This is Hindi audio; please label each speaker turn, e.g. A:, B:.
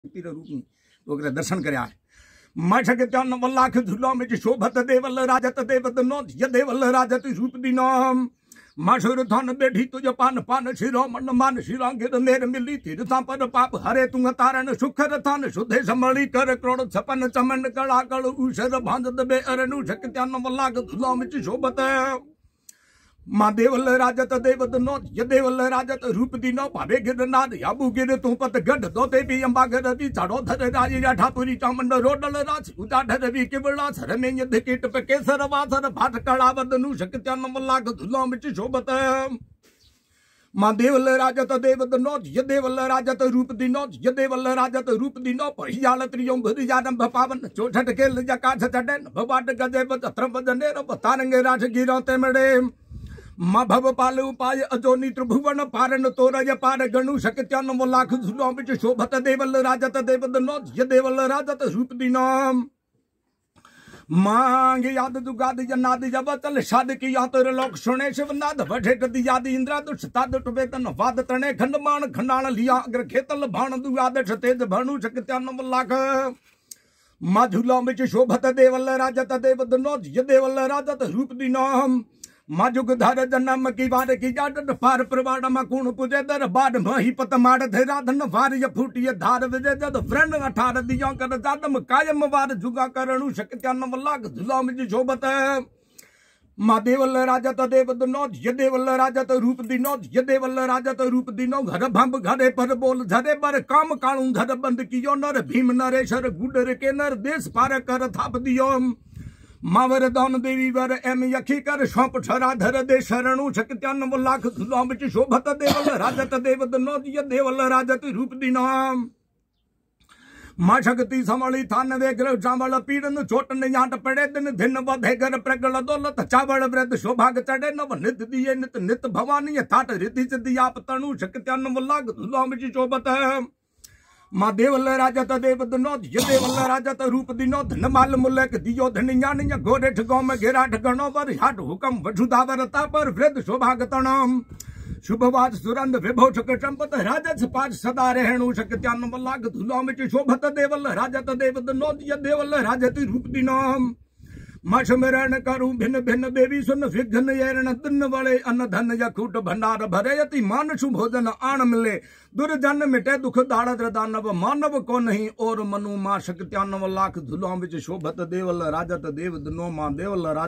A: रूप में तो दर्शन कर माँ शक्त्या नवलाख झूला में शोभत देवल राजत देवत नो देवल राजत रूप दीनाम माशुर थान बेढ़ी तुझ पान पान शिरो मन मान शिरा गिर मेर मिली तीर्था पर पाप हरे तुंग तारण सुखर थान शुद्धे समली कर क्रोड़ छपन चमन कड़ा कड़ ऊषर भांज दबे अरनु शक्त्या नवलाख झूला में शोभत माँ देवल राजत देवत नो देवल राजत रूप दीनो भावे गिरनाथ याबू गिर तू पत गढ़ दो देवी अंबा गर भी चाड़ो धर राज या ठाकुरी चामुंड रोडल राज उदा धर भी केवला सर में यद कीट पे केसर वासर भाट कड़ावत नु शक्त्या नवलाख झूला में शोभत माँ देवल राजत देवत नो देवल राजत रूप दीनो देवल राजत रूप दीनो पहियाल त्रियों भुजारंभ पावन चोठट के जका छटन भवाट गजे बत्र बजने रब तारंगे राज गिरोते मड़े माँ भव पाल उपाय अजोनी त्रिभुवन पारण तोरय पार गणु शक्त्या नवलाख झूला में शोभत देवल राजत देवत नो देवल राजत रूप दीनो मांग याद दुगाद जनाद जब चल शाद की यातर लोक सुने शिवनाद वठेट दियाद इंद्रा दुष्टा दुट वेतन वाद तने खंडमान खंडाण लिया अग्र खेतल भाण दुगाद तेज भाणु शक्त्या नवलाख माँ झूला में शोभत देवल राजत देवत नो देवल राजत रूप दीनो माँ जुग धर जन्म की वार की जाट फार प्रवाण में कुण पुजे दर बाढ़ मही पत मार थे राधन फार य फूटिय धार विजय जद फ्रेंड अठार दिया कर जादम कायम वार जुगा करणु शक्त्या नवलाख झूला में शोभत माँ देवल राजत देवत नो देवल राजत रूप दीनो देवल राजत रूप दीनो घर भंब घरे पर बोल झरे पर काम काणु धर बंद कियो नर भीम नरेशर गुडर के नर देश पार कर थाप दियो मावर दान देवी वर एम यखी कर सौंप छरा धर दे शरणु शक्त्या नवलाख झूला में शोभत देवल राजत देवत नो देवल राजत रूप दीनो माँ शक्ति संवली थान वे ग्रह चावल पीड़न चोट याट पड़े दिन धिन बधे घर प्रगल दौलत चावल व्रत शोभाग चढ़े नव नित दिए नित नित भवानी थाट रिद्धि सिद्धि आप तणु शक्त्या नवलाख झूला में शोभत माँ देवल राजत देवत नो देवल राजत रूप दीनो धन माल मुलक दियो धन ज्ञान घोड़े ठगो में घेरा ठगणो पर हाट हुकम वसुधावरता पर वृद्ध शोभाग तणम शुभवाद सुरंद विभो छक चंपत राजस पाठ सदा रहणु शक्त्या नवलाख झूला में शोभत देवल राजत देवत नो देवल राजत रूप दीनो माँ सुमिरण करूं भिन्न भिन्न देवी सुन विघ्न येरण दिन वाले अन्न धन यकूट भंडार भरे यति मानसु भोजन आन मिले दुर्जन मिटे दुख दाड़द दानव मानव को नहीं और मनु माँ शक्त्या नवलाख झूला में शोभत देवल राजत देव नो माँ देवल